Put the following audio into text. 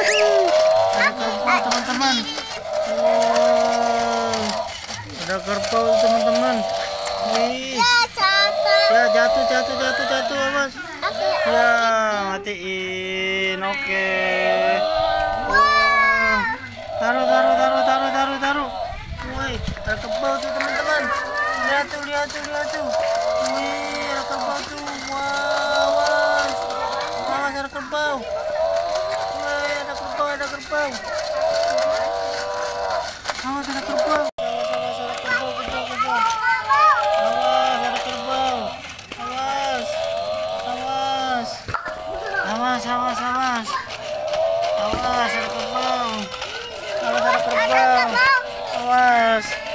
Ada kerbau teman-teman. Wow, ada kerbau teman-teman. Wih. Ya jatuh awas. Ya matiin. Oke. Wow. Taruh. Wih, ada kerbau tuh teman-teman. Lihat tuh. Wih, ada kerbau tuh. Wow, awas ada kerbau. Wih, ada kerbau. Awas ada kerbau. Awas ada kerbau. Awas ada kerbau. Awas.